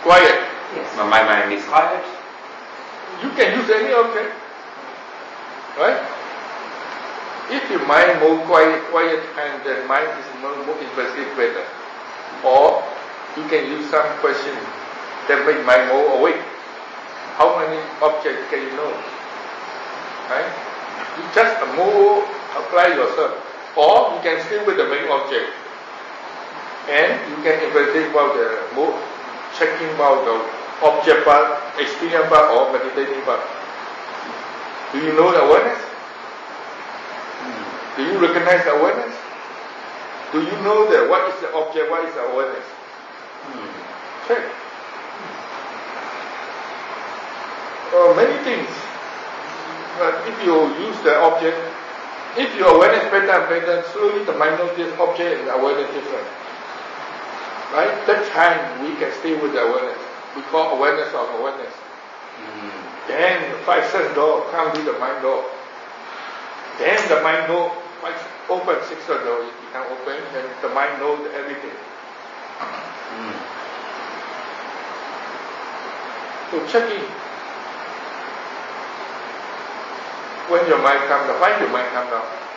quiet. Yes. My mind is quiet. You can use any object, right? If your mind more quiet and the mind is more impressive better. Or you can use some question that make mind more awake. How many objects can you know? Right? You just more apply yourself. Or you can stay with the main object. And you can investigate about the more checking about the object part, experience part, or meditating part. Do you know the awareness? Do you recognize the awareness? Do you know that what is the object, what is the awareness? Check. Many things. But if you use the object, if your awareness better and better, slowly the mind knows this object and the awareness different. Right? That time we can stay with the awareness. We call awareness of awareness. Then the 5 sense door come to the mind door. Then the mind door open 6 door, it become open, then the mind knows everything. So checking. When your mind comes down, why your mind comes down?